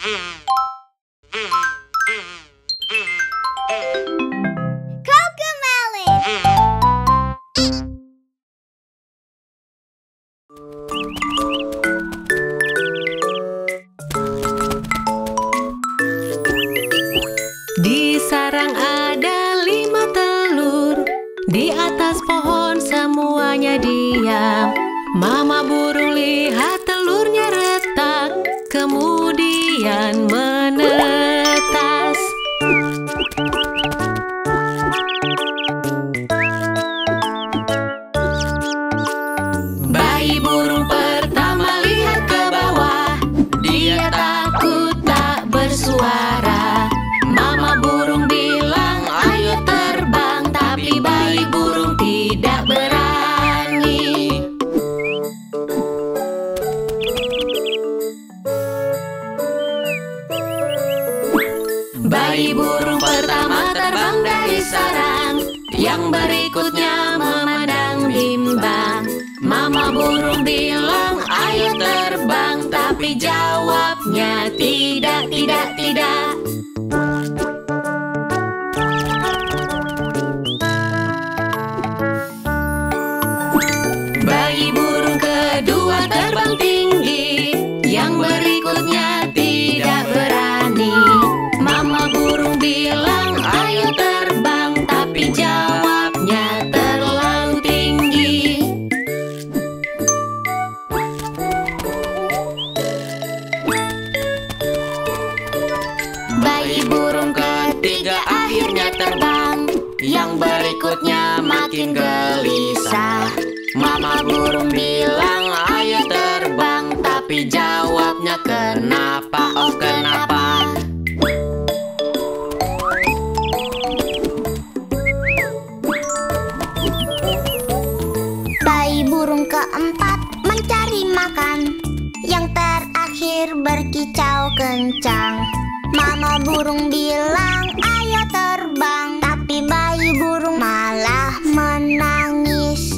Di sarang ada 5 telur, di atas pohon semuanya diam. Mama burung lihat telurnya retak, kemudian menetas. Bayi burung pertama lihat ke bawah, dia takut tak bersuara. Mama burung bilang ayo terbang, tapi bayi burung tidak berani. Bayi burung pertama terbang dari sarang, yang berikutnya memandang bimbang. Mama burung bilang ayo terbang, tapi jawabnya tidak, tidak, tidak. Bayi burung kedua terbang tinggi, yang berikutnya tidak berani. Mama burung bilang ayo terbang, tapi jawabnya terlalu tinggi. Bayi burung ketiga akhirnya terbang, yang berikutnya makin gelisah. Mama burung bilang ayo terbang, tapi jawabnya kenapa, oh kenapa. Bayi burung keempat mencari makan, yang terakhir berkicau kencang. Mama burung bilang ayo terbang, tapi bayi burung malah menangis.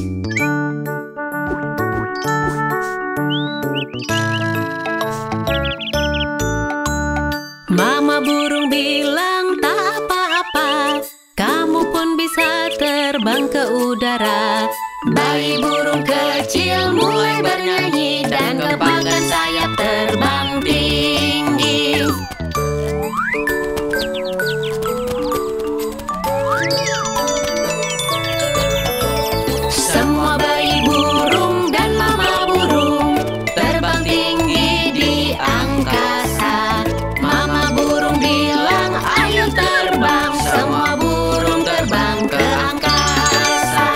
Mama burung bilang tak apa-apa, kamu pun bisa terbang ke udara. Bayi burung kecil mulai bernyanyi dan kepangkan sayap terbang tinggi. Semua bayi burung dan mama burung terbang tinggi di angkasa. Mama burung bilang ayo terbang, semua burung terbang ke angkasa.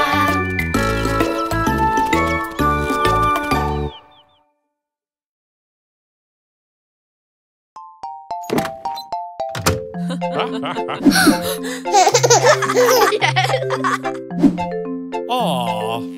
Aw.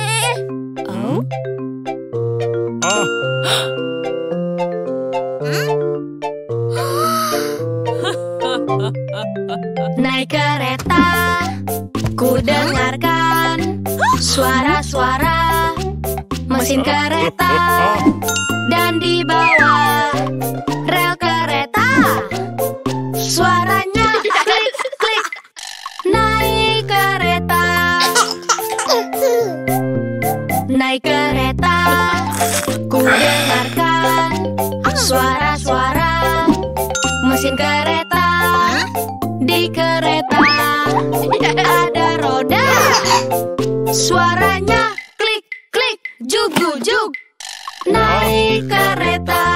Naik kereta, ku dengarkan suara-suara mesin kereta, dan di bawah rel kereta suaranya klik-klik. Naik kereta, naik kereta, ku dengarkan suara-suara mesin kereta. Di kereta ada roda, suaranya klik-klik, jug-jug. Naik kereta,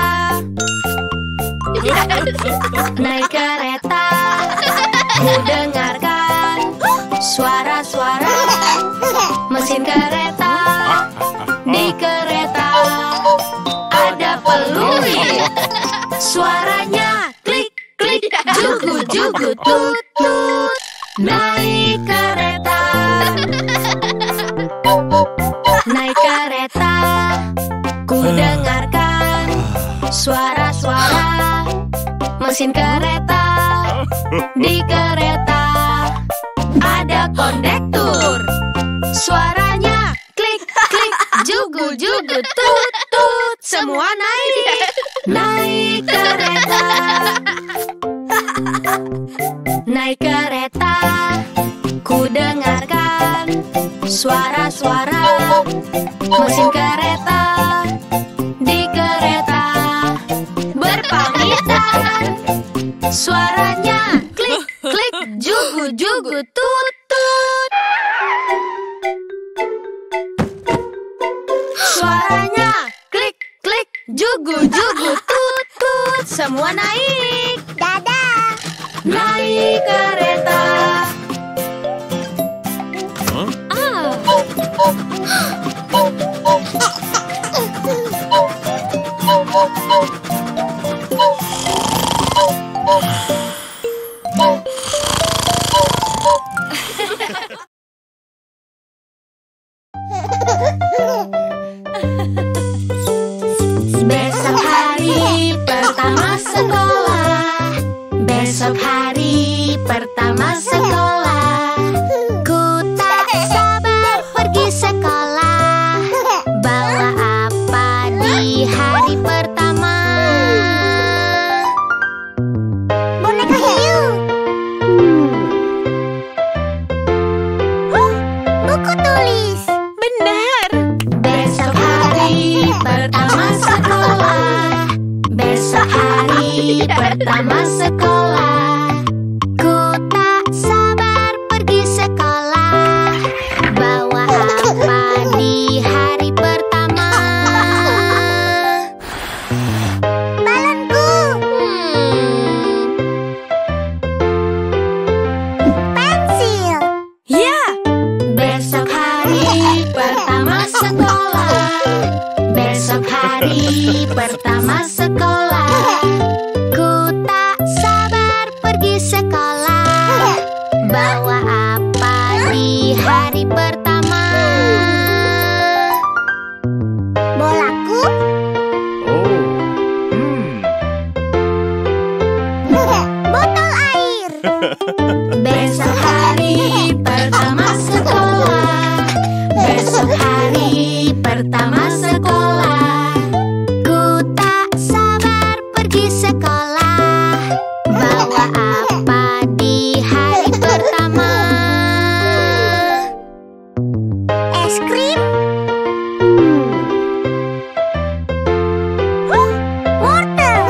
naik kereta, ku dengarkan suara-suara mesin kereta. Di kereta ada peluit, suaranya klik-klik, jugu-jugu, tut-tut. Naik kereta, naik kereta, ku dengarkan suara-suara mesin kereta. Di kereta ada kondektur, suaranya klik-klik, jugu-jugu, tut-tut. Semua naik, naik kereta. Naik kereta, ku dengarkan suara-suara mesin kereta. Di kereta berpamitan, suaranya klik, klik, jugu, jugu, tut, tut. Suaranya klik, klik, jugu, jugu, tut, tut. Semua naik. Dadah. Naik kereta. Besok hari pertama sekolah. Besok hari pertama sekolah. Ku tak sabar pergi sekolah. Bawa apa di hari pertama? Boneka hiu. Buku tulis. Benar. Besok hari pertama sekolah. Besok hari pertama sekolah. Ku tak sabar pergi sekolah. Bawa apa di hari pertama? Balonku. Pensil. Ya. Besok hari pertama sekolah. Besok hari pertama sekolah. Ku tak sabar pergi sekolah. Bawa apa di hari pertama? Bolaku. Botol air. Besok hari pertama sekolah. Besok hari pertama sekolah. Ku tak sabar pergi sekolah. Bawa apa di hari pertama? Es krim. Wortel.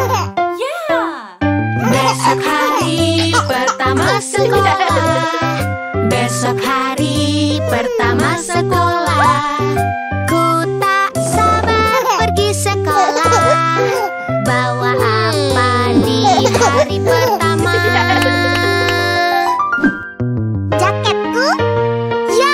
Besok hari pertama sekolah. Besok hari pertama sekolah. Ku tak sabar pergi sekolah. Bawa apa di hari pertama? Jaketku. Ya.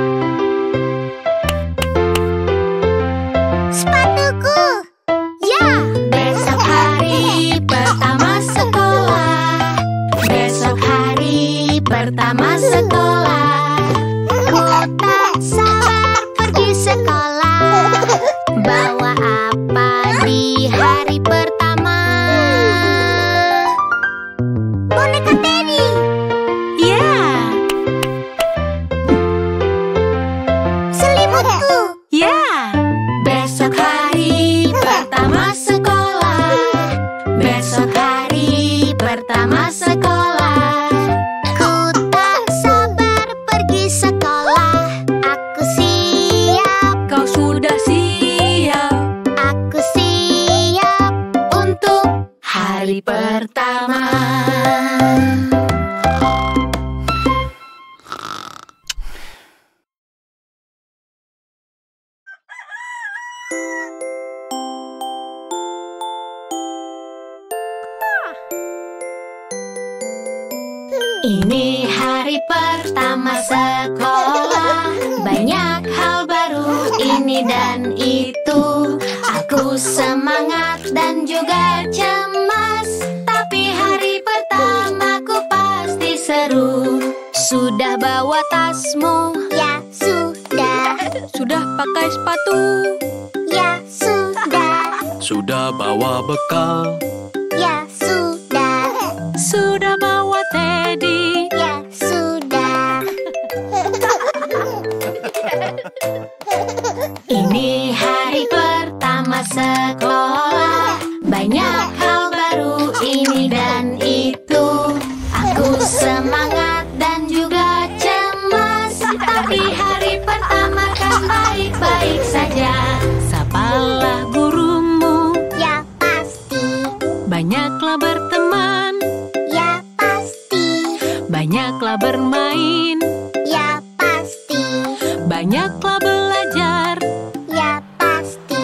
Sepatuku. Ya. Besok hari pertama sekolah. Besok hari pertama sekolah. Ku tak sabar pergi sekolah. Bawa apa di hari pertama? Boneka Teddy. Ya. Selimutku. Ya. Besok hari pertama sekolah. Besok hari pertama sekolah. Ku tak sabar pergi sekolah. Aku siap. Kau sudah siap. Aku siap untuk hari pertama. Ini hari pertama sekolah. Banyak hal baru ini dan itu. Aku semangat dan juga cemas. Tapi hari pertamaku pasti seru. Sudah bawa tasmu? Ya sudah. Sudah pakai sepatu? Ya sudah. Sudah bawa bekal? Ya sudah. Sudah bawa Teddy? Ya sudah. Ini hari pertama sekolah. Banyak hal baru ini dan itu. Banyaklah berteman. Ya pasti. Banyaklah bermain. Ya pasti. Banyaklah belajar. Ya pasti.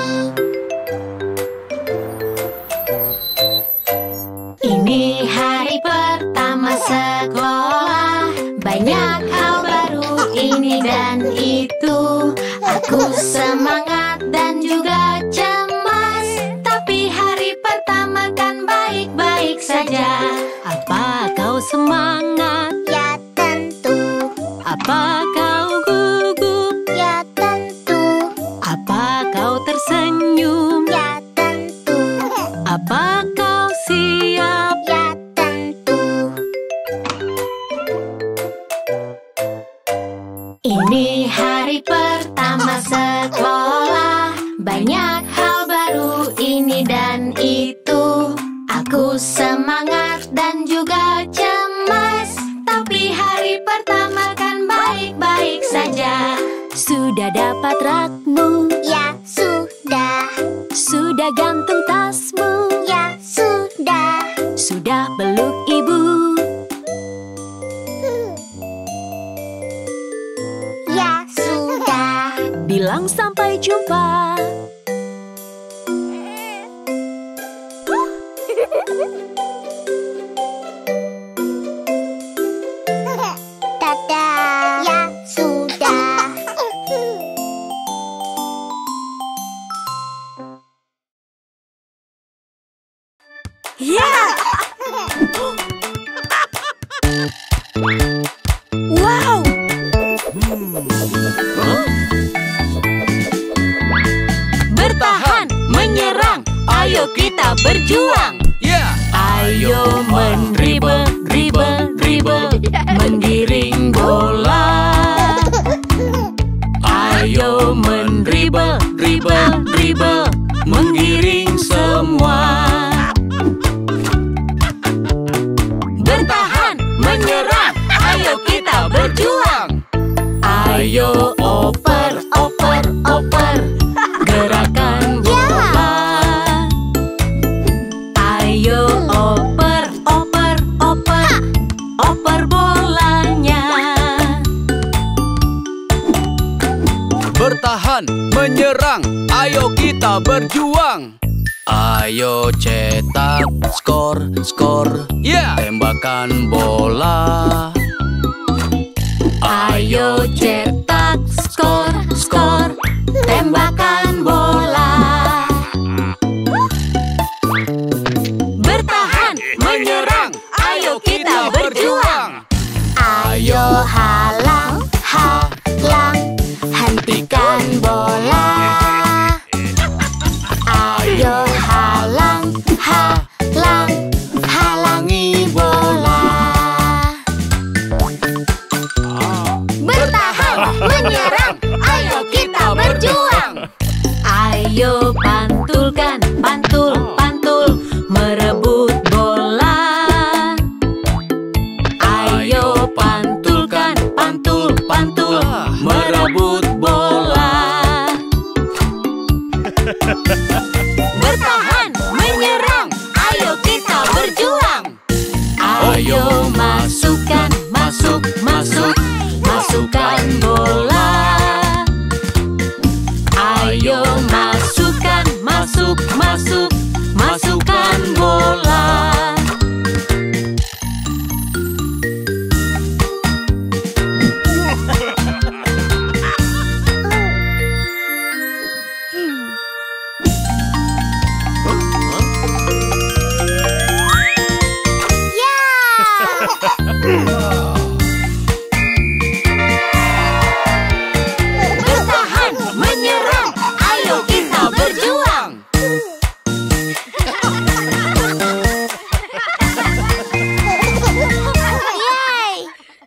Ini hari pertama sekolah. Banyak hal baru ini dan itu. Aku semangat dan juga cemas. Tapi hari pertama kan baik-baik saja. Apa kau semangat? Ya tentu. Apa kau gugup? Ya tentu. Apa kau tersenyum? Ya tentu. Apa kau siap? Ya tentu. Ini hari pertama sekolah. Banyak hal baru ini dan itu. Aku semangat dan juga cemas. Tapi hari pertama kan baik-baik saja. Sudah dapat rakmu? Ya sudah. Sudah gantung tasmu? Ya sudah. Sudah peluk ibu? Ya sudah. Bilang sampai jumpa. Dadah. Ya sudah. Wow! Bertahan, menyerang, ayo kita berjuang. Ya. Ayo mendribble, dribble, dribble, menggiring bola. Ayo mendribble, dribble, dribble, menggiring semua. Bertahan, menyerang, ayo kita berjuang. Ayo oper, oper, oper, gerakan bola. Ayo oper, oper, oper, oper bolanya. Bertahan, menyerang, ayo kita berjuang. Ayo cetak skor, skor, ya. Tembakan bola. Ayo cetak skor, skor, tembakan bola. Bertahan, menyerang, ayo kita berjuang. Ayo halang, halang, hentikan bola. Ayo halang, halang, halangi bola. Bertahan, menyerang, ayo kita berjuang. Ayo pantulkan, pantul, pantul, merebut bola. Ayo pantulkan, pantul, pantul, merebut bola. Bertahan, menyerang, ayo kita berjuang. Ayo masukkan, masuk, masuk, masukkan bola. Ayo masukkan, masuk, masuk, masukkan bola. Bertahan, menyerang, ayo kita berjuang. Yeay!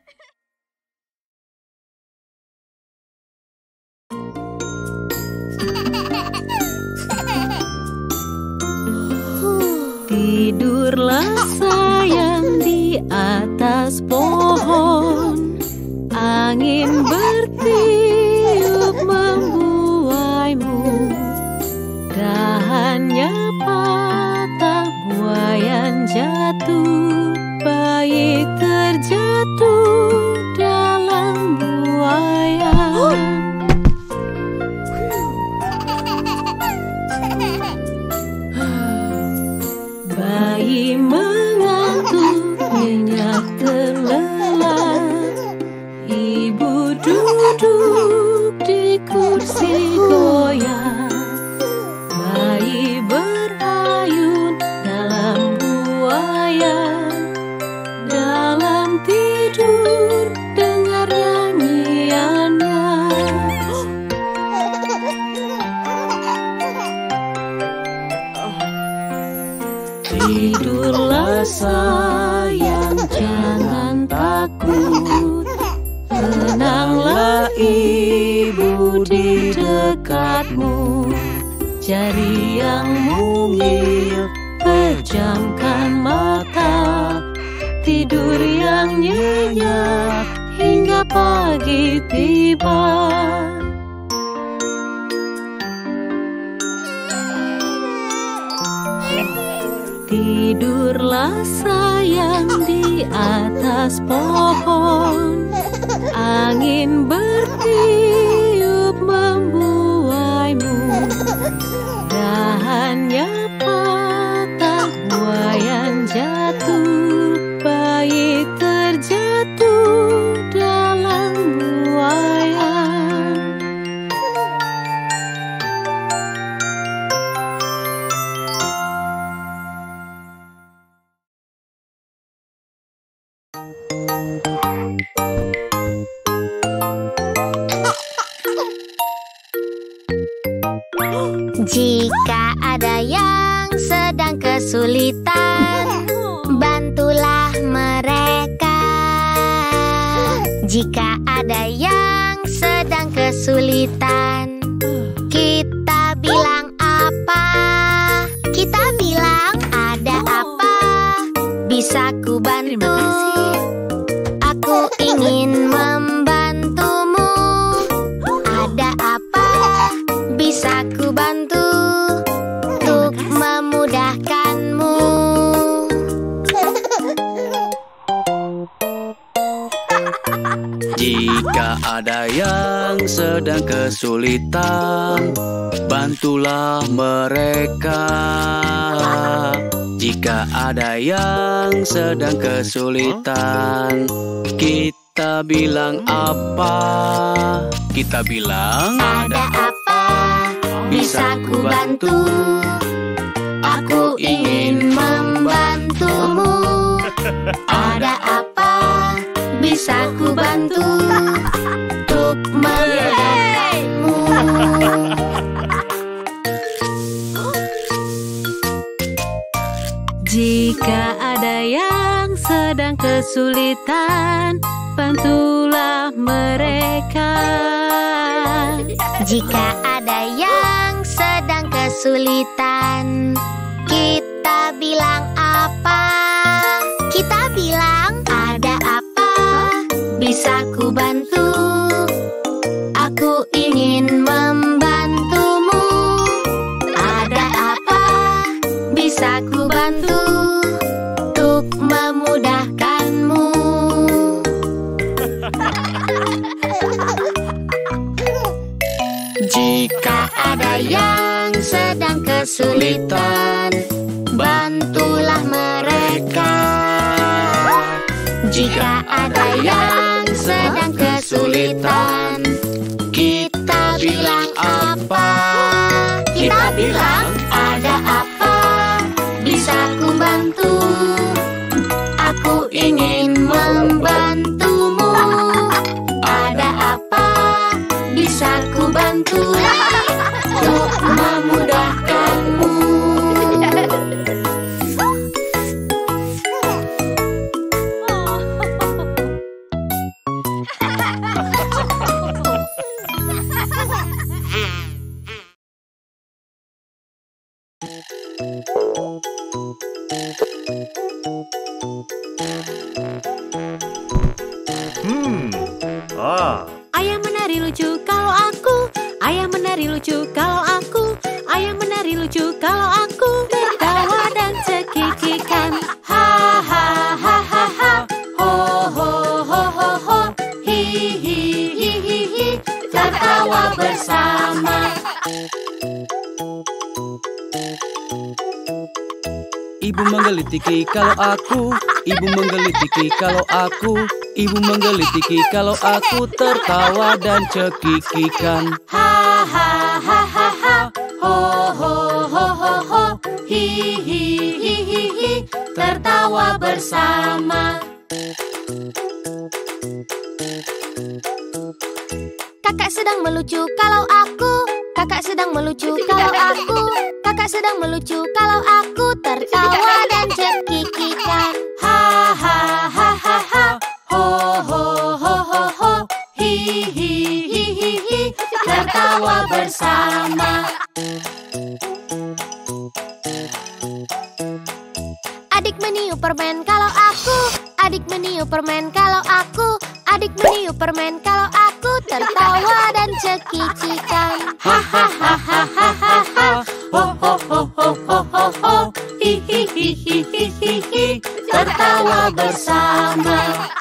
Tidurlah sayang di atas pohon. Angin bertiup membuaimu. Dahannya patah, buaya jatuh, bayi terjatuh dalam buaya. Bayi mengantuk, nyenyak terlelap. Ibu duduk di kursi goyang. Bayi berayun dalam buaya. Dalam tidur dengar nyanyiannya. Tidurlah sayang, jangan takut. Tenanglah ibu di dekatmu. Jari yang mungil, pejamkan mata. Tidur yang nyenyak hingga pagi tiba. Tidurlah sayang di atas pohon. Angin bertiup membuaimu. Dahannya patah, buayan jatuh. Bayi terjatuh dalam buayan. Jika ada yang sedang kesulitan, bantulah mereka. Jika ada yang sedang kesulitan, kita bilang apa? Kita bilang ada apa? Bisa ku bantu? Aku ingin membantumu. Ada apa? Bisa ku bantu untuk memudahkanmu. Jika ada yang sedang kesulitan, bantulah mereka. Jika ada yang sedang kesulitan, kita bilang apa? Kita bilang Ada apa? Bisa ku bantu? Aku ingin membantumu. Ada apa? Bisa ku bantu untuk memudahkanmu. Jika ada yang sedang kesulitan, bantulah mereka. Jika ada yang sedang kesulitan, kita bilang apa? Kita bilang ada apa? Bisa ku bantu? Aku ingin membantumu. Ada apa? Bisa ku bantu untuk memudahkanmu. Jika ada yang sedang kesulitan, bantulah mereka. Jika ada yang sedang kesulitan, kita bilang apa? Kita bilang ada apa? Bisa ku bantu? Aku ingin membantumu. Ada apa? Bisa ku bantu untuk memudahkanmu. Ayah menari lucu kalau aku. Ayah menari lucu kalau aku. Ayah menari lucu kalau aku. Tertawa dan cekikikan. menggelitiki kalau aku. Ibu menggelitiki kalau aku. Ibu menggelitiki kalau aku tertawa dan cekikikan. Ha ha ha ha ha. Ho ho ho ho ho. Hi hi hi hi hi. Tertawa bersama. Kakak sedang melucu kalau aku. Kakak sedang melucu kalau aku. Kakak sedang melucu kalau aku tertawa dan cekikikan. Ha ha ha ha ha. Ho ho ho ho ho. Hi hi hi hi hi. Tertawa bersama. Adik meniup permen kalau aku. Adik meniup permen kalau aku. Adik meniup permen kalau aku tertawa dan cekikikan. Ha ha ha ha ha ha ha. Ho ho ho ho ho ho ho. Hi hi hi hi hi hi hi. Tertawa bersama.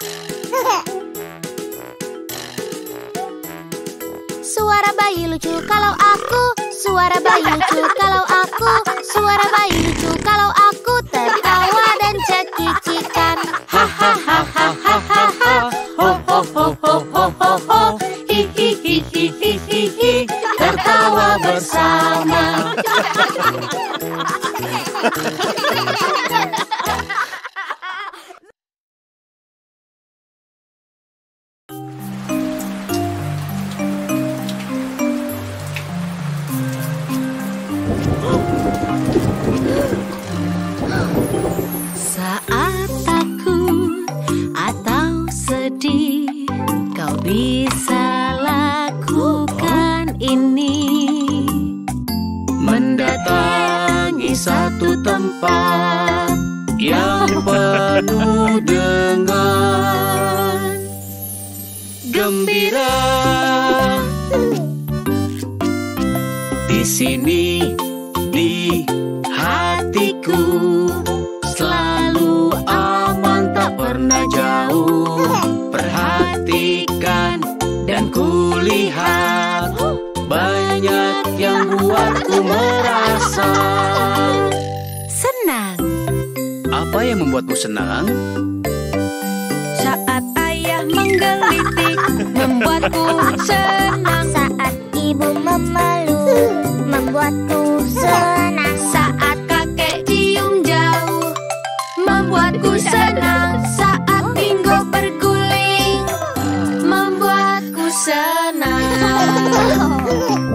Suara bayi lucu kalau aku. Suara bayi lucu kalau aku. Suara bayi lucu kalau aku tertawa dan cekikikan. Ha ha ha ha ha ha ha. Ho ho ho ho ho ho ho. Hi hi hi hi hi hi hi. Tertawa bersama. Saat takut atau sedih, kau bisa lakukan ini. Mendatangi satu tempat yang penuh dengan gembira. Di sini, di hatiku, selalu aman tak pernah jauh. Perhatikan dan kulihat, banyak yang buatku merasa Senang Apa yang membuatmu senang? saat ayah menggelitik, membuatku senang. Saat ibu memeluk, membuatku senang. Saat kakek cium jauh, membuatku senang. Saat bingo berguling, membuatku senang.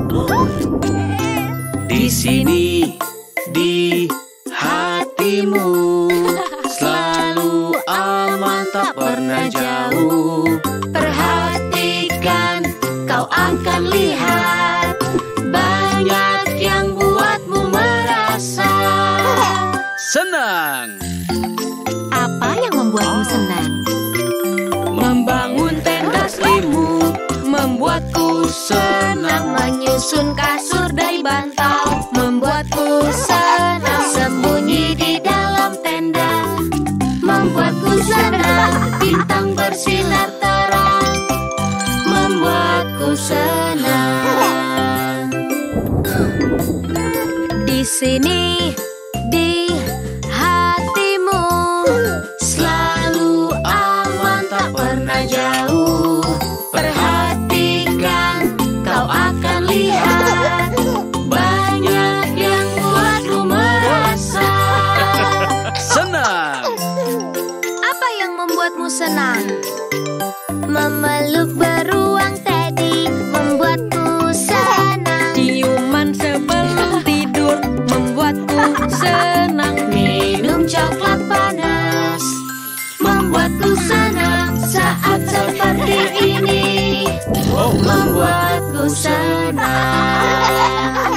Di sini, di hatimu, selalu aman tak pernah jauh. Perhatikan, kau akan lihat banyak yang buatmu merasa. Senang! Apa yang membuatmu senang? Membangun tenda selimut membuatku senang. Menyusun kasur dari bantal, membuatku senang. Sembunyi di dalam tenda, membuatku senang. Bintang bersinar terang, membuatku senang. Di sini, di hatimu, selalu aman tak pernah jauh. Perhatikan, kau akan lihat banyak yang buatmu merasa Senang! Apa yang membuatmu senang? Memeluk beruang teddy membuatku senang. ciuman sebelum tidur, membuatku senang. Minum coklat panas membuatku senang. Saat seperti ini membuatku senang.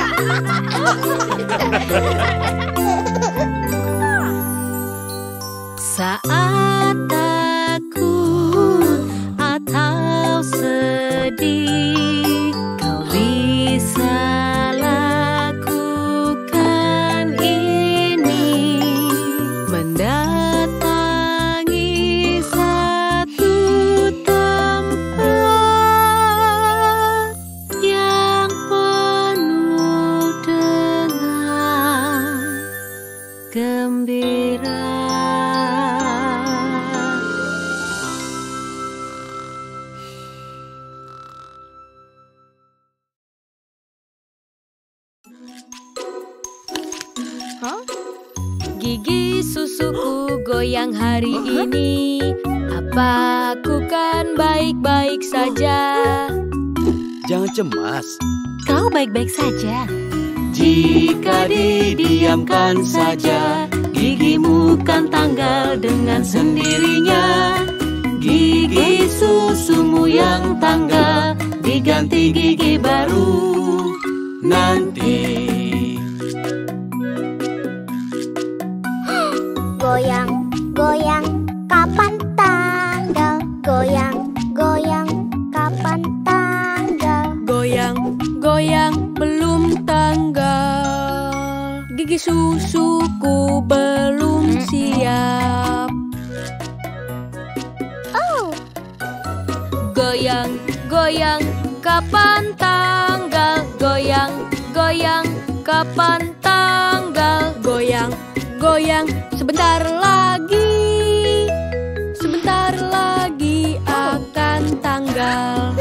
Saat takut atau sedih, kau bisa lakukan ini. Mendatangi satu tempat yang penuh dengan gembira. goyang hari ini? Apa aku kan baik-baik saja? Jangan cemas. Kau baik-baik saja. Jika didiamkan saja, gigimu kan tanggal dengan sendirinya. Gigi susumu yang tanggal diganti gigi baru nanti. Goyang, goyang, kapan tanggal? Goyang, goyang, kapan tanggal? Goyang, goyang, belum tanggal. Gigi susuku belum siap. Oh, Goyang, goyang, kapan tanggal? Goyang, goyang, kapan tanggal? Goyang, goyang, sebentar lagi. Sebentar lagi akan tanggal.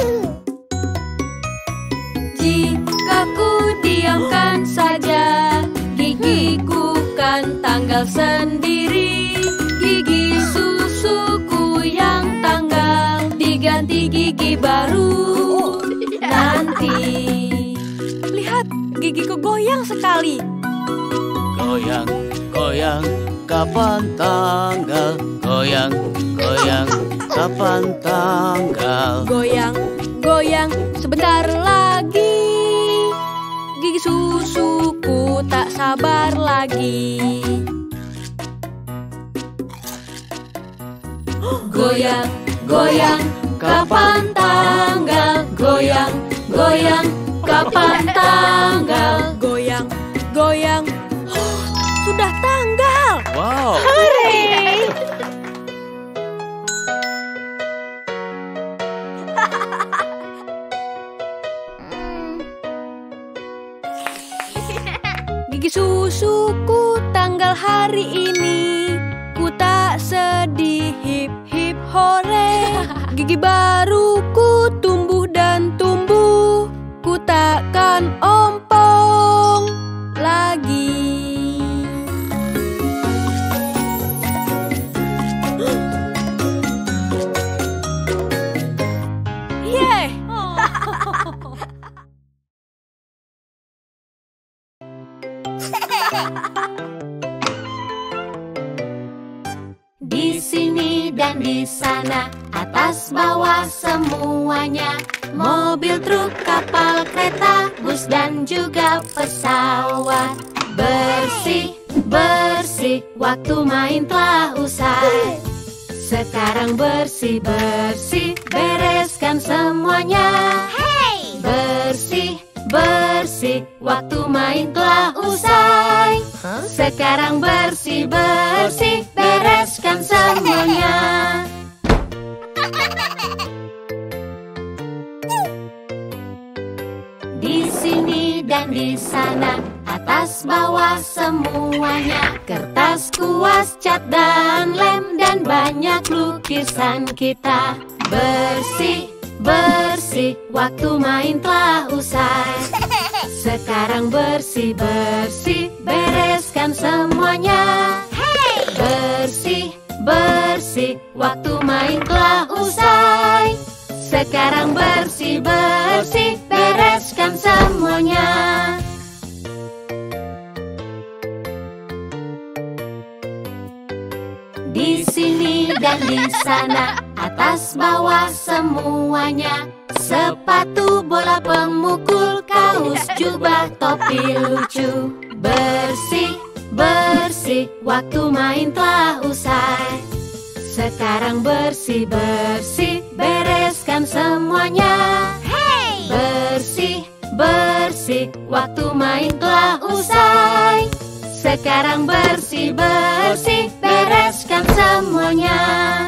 Jika ku diamkan saja, gigiku kan tanggal sendiri. Gigi susuku yang tanggal diganti gigi baru nanti. Lihat, gigiku goyang sekali. Goyang, goyang, kapan tanggal? Goyang, goyang, kapan tanggal? Goyang, goyang, sebentar lagi. Gigi susuku tak sabar lagi. Goyang, goyang, kapan tanggal? Goyang, goyang, kapan tanggal? Goyang, goyang, sudah tanggal. Wow. Hore! Gigi susuku tanggal hari ini. Ku tak sedih, hip hip hore. Gigi baruku tumbuh dan tumbuh. Ku takkan ompong lagi. Yeay! Di sini dan di sana, atas bawah semuanya. Mobil, truk, kapal, kereta, bus dan juga pesawat. Bersih, bersih, waktu main telah usai. Sekarang bersih, bersih, bereskan semuanya. hey! Bersih, bersih, waktu main telah usai. Sekarang bersih, bersih, bereskan semuanya. Di sini dan di sana, atas bawah semuanya. Kertas, kuas, cat dan lem dan banyak lukisan kita. Bersih, bersih, waktu main telah usai. Sekarang bersih, bersih, bereskan semuanya. Hey! Bersih, bersih, waktu main telah usai. Sekarang bersih, bersih, bereskan semuanya. Di sini dan di sana, atas bawah semuanya. Sepatu, bola, pemukul, kaos, jubah, topi lucu. Bersih, bersih, waktu main telah usai. Sekarang bersih, bersih, bereskan semuanya. Hey! Bersih, bersih, waktu main telah usai. Sekarang bersih, bersih, bereskan semuanya.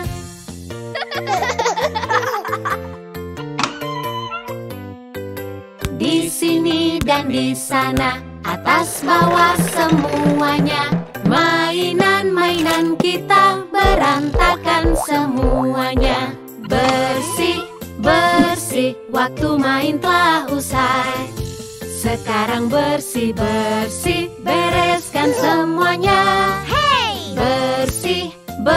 Di sini dan di sana, atas bawah semuanya. Mainan-mainan kita berantakan semuanya. Bersih, bersih, waktu main telah usai. Sekarang bersih, bersih, bereskan semuanya. Hey! Bersih,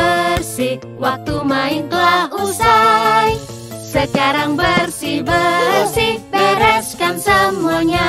bersih-bersih, waktu main telah usai. Sekarang bersih-bersih, bereskan semuanya.